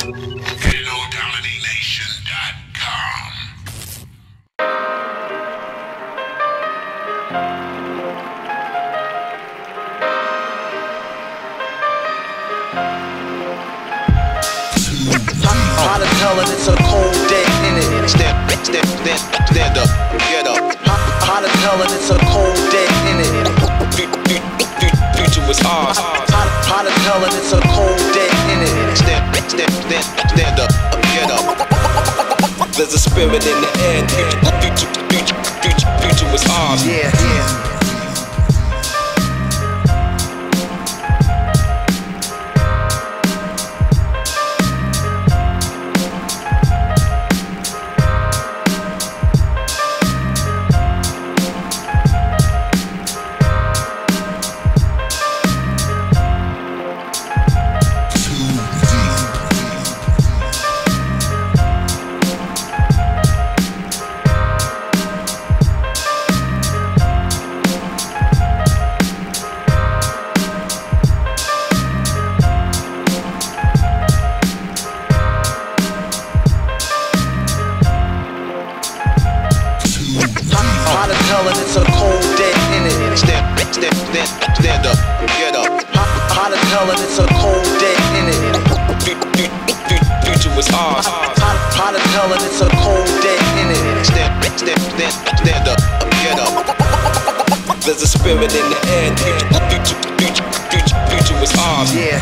Hot as hell and it's a cold day in it. Stand up, get up. Hot as hell and it's a cold day in it. Future was ours. Hot as hell and it's a cold day in it. Stand up, get up. There's a spirit in the air. Future was ours. Yeah. Hot as hell and it's a cold day in it. Stand up, get up. Hot as hell and it's a cold day in it. Future was ours. Hot as hell and it's a cold day in it. Stand up, get up. There's a spirit in the air. Future was ours. Yeah.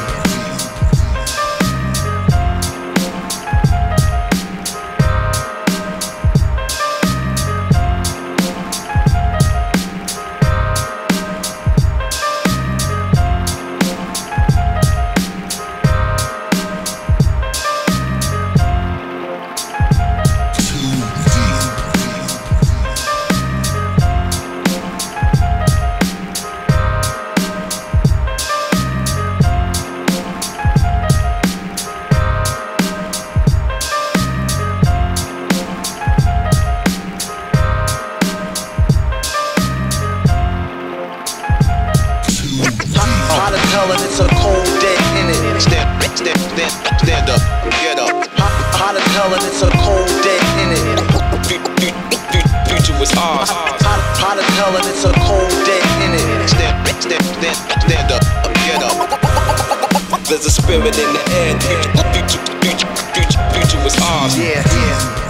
Hot as hell and it's a cold day in it. Stand up, get up. Hot as hell and it's a cold day in it. Future was ours. Hot as hell and it's a cold day in it. Stand up, get up. There's a spirit in the air. Future was ours. Yeah.